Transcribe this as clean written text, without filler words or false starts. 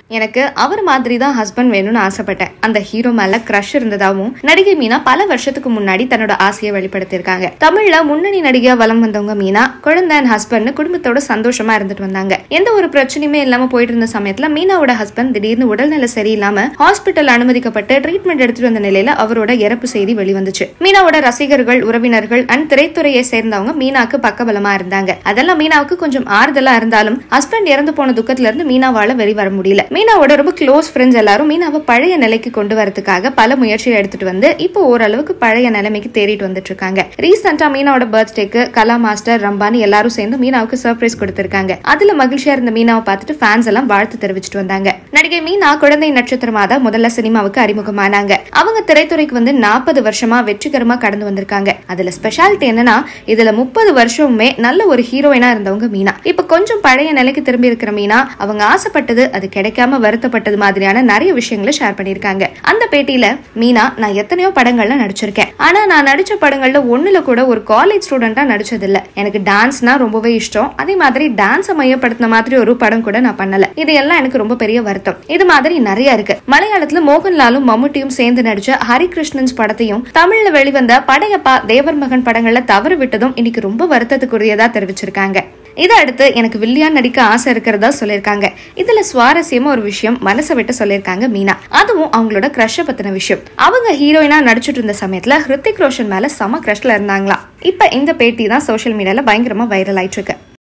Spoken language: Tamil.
எனக்கு அவர் மாதிரி தான் ஹஸ்பண்ட் வேணும்னு ஆசைப்பட்டேன். அந்த ஹீரோ மேல கிரஷ் இருந்ததாவும் நடிகை மீனா பல வருஷத்துக்கு முன்னாடி தன்னோட ஆசையை வெளிப்படுத்திருக்காங்க. தமிழ்ல முன்னணி நடிகையா வலம் வந்தவங்க மீனா குழந்தை அண்ட் ஹஸ்பண்ட் குடும்பத்தோட சந்தோஷமா இருந்துட்டு வந்தாங்க. எந்த ஒரு பிரச்சனையுமே இல்லாம போயிட்டு இருந்த சமயத்துல மீனாவோட ஹஸ்பண்ட் திடீர்னு உடல்நிலை சரியில்லாம ஹாஸ்பிட்டல் அனுமதிக்கப்பட்டு ட்ரீட்மெண்ட் எடுத்துட்டு வந்த நிலையில அவரோட இறப்பு செய்தி வெளிவந்துச்சு. மீனாவோட ரசிகர்கள், உறவினர்கள் அண்ட் திரைத்துறையை சேர்ந்தவங்க மீனாக்கு பக்கபலமா இருந்தாங்க. அதெல்லாம் மீனாவுக்கு கொஞ்சம் ஆறுதலா இருந்தாலும் ஹஸ்பண்ட் இறந்து போன துக்கத்துல இருந்து மீனாவால வெளிவர முடியல. மீனாவோட ரொம்ப க்ளோஸ் ஃப்ரெண்ட்ஸ் எல்லாரும் மீனாவை பழைய நிலைக்கு கொண்டு வரதுக்காக பல முயற்சியை எடுத்துட்டு வந்து இப்போ ஓரளவுக்கு பழைய நிலைமைக்கு தேடிட்டு வந்துட்டு இருக்காங்க. ரீசெண்டா மீனாவோட பர்த்டேக்கு கலா மாஸ்டர், ரம்பானி எல்லாரும் சேர்ந்து மீனாவுக்கு சர்ப்ரைஸ் கொடுத்திருக்காங்க. அதுல மகிழ்ச்சியா இருந்த மீனாவை பார்த்துட்டு ஃபேன்ஸ் எல்லாம் வாழ்த்து தெரிவிச்சிட்டு வந்தாங்க. நடிகை மீனா குழந்தை நட்சத்திரமாதான் முதல்ல சினிமாவுக்கு அறிமுகமானாங்க. அவங்க திரைத்துறைக்கு வந்து 40 வருஷமா வெற்றிகரமா கடந்து வந்திருக்காங்க. அதுல ஸ்பெஷாலிட்டி என்னன்னா இதுல 30 வருஷமுமே நல்ல ஒரு ஹீரோயினா இருந்தவங்க மீனா. இப்ப கொஞ்சம் பழைய நிலைக்கு திரும்பி இருக்கிற மீனா அவங்க ஆசைப்பட்டது அது கிடைக்காம வருத்தப்பட்டது மாதிரியான நிறைய விஷயங்களை ஷேர் பண்ணிருக்காங்க. அந்த பேட்டியில மீனா, நான் எத்தனையோ படங்கள்ல நடிச்சிருக்கேன். ஆனா நான் நடிச்ச படங்கள்ல ஒண்ணுல கூட ஒரு காலேஜ் ஸ்டூடெண்டா நடிச்சது இல்ல. எனக்கு டான்ஸ்னா ரொம்பவே இஷ்டம். அதே மாதிரி டான்ஸை மையப்படுத்தின மாதிரி ஒரு படம் கூட நான் பண்ணல. இதெல்லாம் எனக்கு ரொம்ப பெரிய வருத்தம். இது மாதிரி நிறைய இருக்கு. மலையாளத்துல மோகன்லாலும் மம்முட்டியும் சேர்ந்து நடிச்ச ஹரிகிருஷ்ணன்ஸ் படத்தையும் தமிழ்ல வெளிவந்த படையப்பா, தேவர் மகன் படங்கள்ல தவறு விட்டதும் இன்னைக்கு ரொம்ப வருத்தத்துக்குரியதா தெரிவிச்சிருக்காங்க. இதை அடுத்து எனக்கு வில்லியா நடிக்க ஆசை இருக்கிறதா சொல்லியிருக்காங்க. இதுல சுவாரஸ்யமா ஒரு விஷயம் மனசை விட்டு சொல்லியிருக்காங்க மீனா. அதுவும் அவங்களோட கிரஷ பத்தின விஷயம். அவங்க ஹீரோயினா நடிச்சிட்டு இருந்த சமயத்துல ஹிருத்திக் ரோஷன் மேல செம கிரஷ்ல இருந்தாங்களா. இப்ப இந்த பேட்டி தான் சோசியல் மீடியால பயங்கரமா வைரல் ஆயிட்டு இருக்கு.